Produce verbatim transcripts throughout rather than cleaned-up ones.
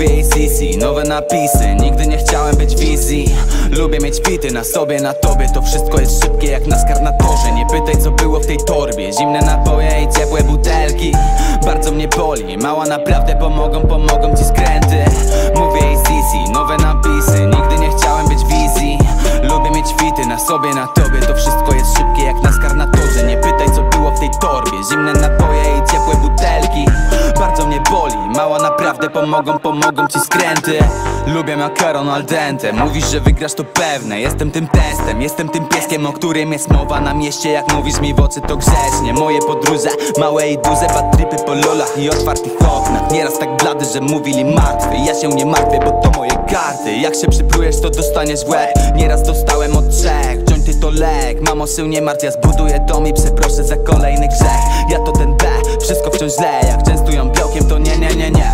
Mówię jej Sisi, nowe napisy, nigdy nie chciałem być wizji. Lubię mieć pity na sobie, na tobie, to wszystko jest szybkie jak NASCAR na torze. Nie pytaj co było w tej torbie, zimne napoje i ciepłe butelki. Bardzo mnie boli, mała naprawdę pomogą, pomogą ci skręty. Mówię jej Sisi, nowe napisy, nigdy nie chciałem być wizji. Lubię mieć fity na sobie, na tobie, to wszystko jest szybkie jak NASCAR na torze. Nie pytaj co było w tej torbie, zimne napoje i ciepłe butelki. Bardzo mnie boli, mała naprawdę pomogą, pomogą ci skręty. Lubię makaron al dente, mówisz, że wygrasz to pewne. Jestem tym testem, jestem tym pieskiem, o którym jest mowa na mieście. Jak mówisz mi w oczy to grzecznie. Moje podróże, małe i duże, bad tripy po lolach i otwartych oknach. Nieraz tak blady, że mówili martwy, ja się nie martwię, bo to moje karty. Jak się przyplujesz to dostaniesz w łeb. Nieraz dostałem od trzech, jointy to lek. Mamo się nie martw, ja zbuduję dom i przeproszę za kolejny grzech. Ja to ten B, wszystko wciąż źle. Jak częstują białkiem to nie, nie, nie, nie.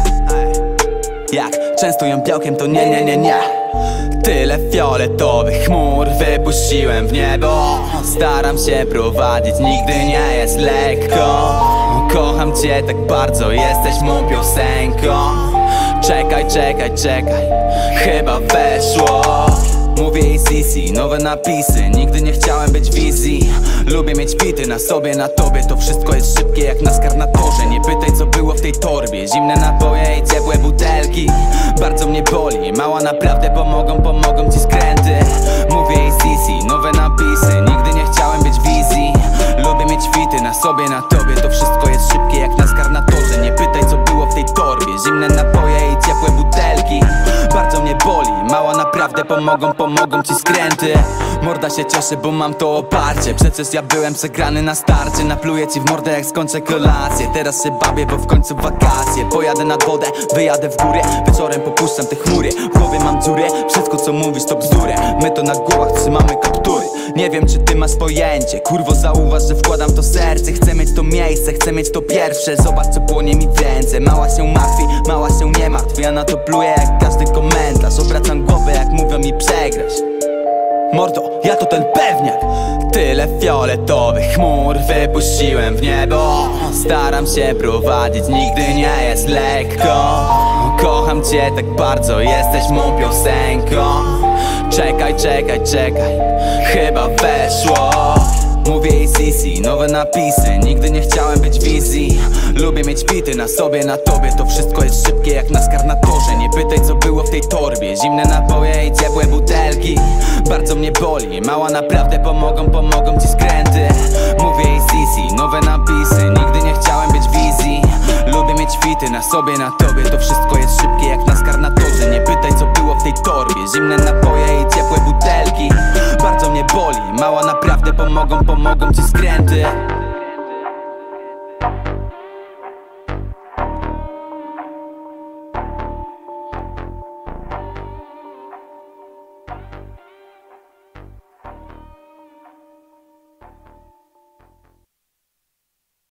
Jak częstują białkiem to nie, nie, nie, nie. Tyle fioletowych chmur wypuściłem w niebo. Staram się prowadzić, nigdy nie jest lekko. Kocham cię tak bardzo, jesteś mą piosenką. Czekaj, czekaj, czekaj, chyba weszło. Mówię jej Sisi, nowe napisy, nigdy nie chciałem być wizji. Lubię mieć pity na sobie, na tobie, to wszystko jest szybkie jak NASCAR na torze. Nie pytaj co było w tej torbie, zimne napoje i ciepłe butelki. Bardzo mnie boli, mała naprawdę pomogą, pomogą ci skręty. Mówię jej Sisi, nowe napisy, nigdy nie chciałem być wizji. Lubię mieć fity na sobie, na tobie, to wszystko jest szybkie jak NASCAR na torze. Nie pytaj co było w tej torbie, zimne napoje i ciepłe butelki. Bardzo mnie boli, mała naprawdę pomogą, pomogą ci skręty. Morda się cieszy, bo mam to oparcie. Przecież ja byłem przegrany na starcie. Napluję ci w mordę jak skończę kolację. Teraz się bawię, bo w końcu wakacje. Pojadę nad wodę, wyjadę w górę. Wieczorem popuszczam te chmury. W głowie mam dziurę, wszystko co mówisz to bzdury. My to na głowach trzymamy kaptury. Nie wiem czy ty masz pojęcie, kurwo zauważ, że wkładam to serce. Chcę mieć to miejsce, chcę mieć to pierwsze. Zobacz co płonie mi w ręce. Mała się martwi, mała się nie martwi. Ja na to pluję jak każdy komentarz. Obracam głowę jak mówią mi przegrasz. Mordo, ja to ten pewniak. Tyle fioletowych chmur wypuściłem w niebo. Staram się prowadzić, nigdy nie jest lekko. Kocham cię tak bardzo, jesteś mą piosenką. Czekaj, czekaj, czekaj, chyba weszło. Mówię jej Sisi, nowe napisy, nigdy nie chciałem być wizji. Lubię mieć pity na sobie, na tobie, to wszystko jest szybkie jak NASCAR na torze. Nie pytaj co było w tej torbie, zimne napoje i ciepłe butelki. Bardzo mnie boli, mała naprawdę pomogą, pomogą ci skręty. Mówię jej Sisi, nowe napisy, nigdy nie chciałem być wizji. Lubię mieć fity na sobie, na tobie, to wszystko jest szybkie jak NASCAR na torze. Nie pytaj co było w tej torbie, zimne napoje i ciepłe butelki. Bardzo mnie boli, mała naprawdę pomogą, pomogą ci skręty.